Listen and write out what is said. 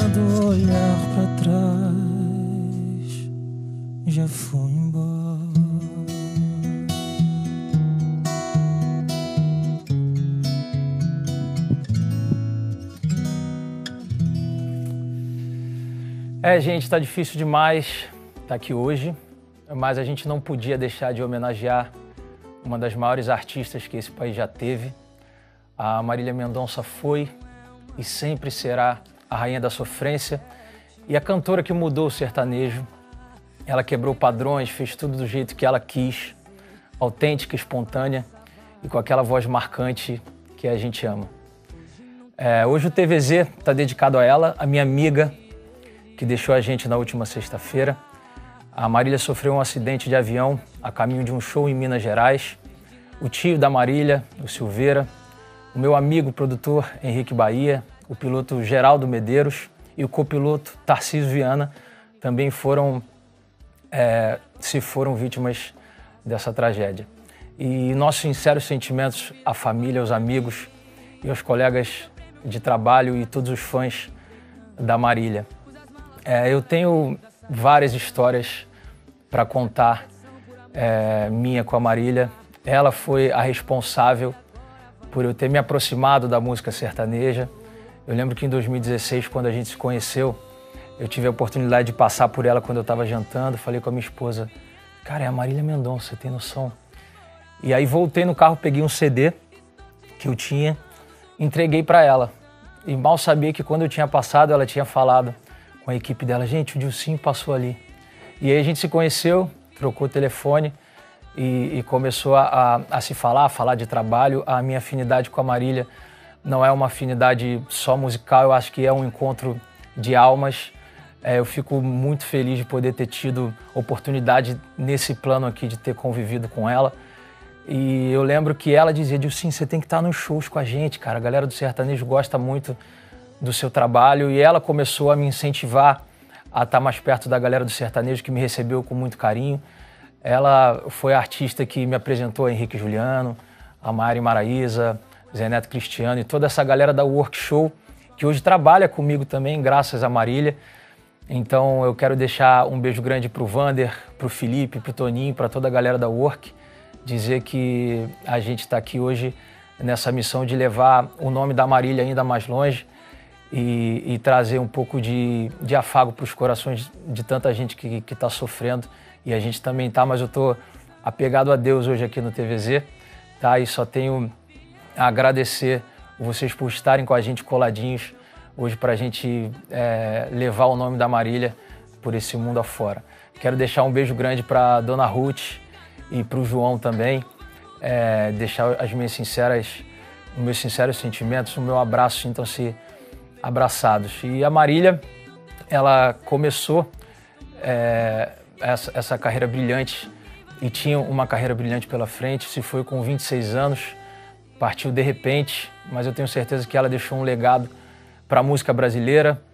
Quando olhar pra trás, já fui embora. Gente, tá difícil demais estar aqui hoje, mas a gente não podia deixar de homenagear uma das maiores artistas que esse país já teve. A Marília Mendonça foi e sempre será a rainha da sofrência e a cantora que mudou o sertanejo. Ela quebrou padrões, fez tudo do jeito que ela quis, autêntica, espontânea e com aquela voz marcante que a gente ama. Hoje o TVZ está dedicado a ela, a minha amiga, que deixou a gente na última sexta-feira. A Marília sofreu um acidente de avião a caminho de um show em Minas Gerais. O tio da Marília, o Silveira, o meu amigo produtor Henrique Bahia, o piloto Geraldo Medeiros e o copiloto Tarcísio Viana também foram vítimas dessa tragédia. E nossos sinceros sentimentos à família, aos amigos e aos colegas de trabalho e todos os fãs da Marília. Eu tenho várias histórias para contar minha com a Marília. Ela foi a responsável por eu ter me aproximado da música sertaneja. Eu lembro que em 2016, quando a gente se conheceu, eu tive a oportunidade de passar por ela quando eu estava jantando. Falei com a minha esposa, cara, é a Marília Mendonça, você tem noção? E aí voltei no carro, peguei um CD que eu tinha, entreguei para ela. E mal sabia que quando eu tinha passado, ela tinha falado com a equipe dela, gente, o Dilcinho passou ali. E aí a gente se conheceu, trocou o telefone e começou a se falar de trabalho. A minha afinidade com a Marília não é uma afinidade só musical, eu acho que é um encontro de almas. Eu fico muito feliz de poder ter tido oportunidade nesse plano aqui, de ter convivido com ela. E eu lembro que ela dizia, Dilcinho, você tem que estar nos shows com a gente, cara. A galera do sertanejo gosta muito do seu trabalho. E ela começou a me incentivar a estar mais perto da galera do sertanejo, que me recebeu com muito carinho. Ela foi a artista que me apresentou a Henrique Juliano, a Mari Maraíza, Zé Neto Cristiano e toda essa galera da Work Show, que hoje trabalha comigo também, graças a Marília. Então eu quero deixar um beijo grande pro Vander, pro Felipe, pro Toninho, para toda a galera da Work, dizer que a gente está aqui hoje nessa missão de levar o nome da Marília ainda mais longe e trazer um pouco de afago para os corações de tanta gente que está sofrendo. E a gente também tá, mas eu estou apegado a Deus hoje aqui no TVZ, tá? E só tenho a agradecer vocês por estarem com a gente coladinhos hoje para a gente levar o nome da Marília por esse mundo afora. Quero deixar um beijo grande para Dona Ruth e para o João também, deixar os meus sinceros sentimentos, o meu abraço, sintam-se abraçados. E a Marília, ela começou essa carreira brilhante e tinha uma carreira brilhante pela frente. Se foi com 26 anos, partiu de repente, mas eu tenho certeza que ela deixou um legado para a música brasileira,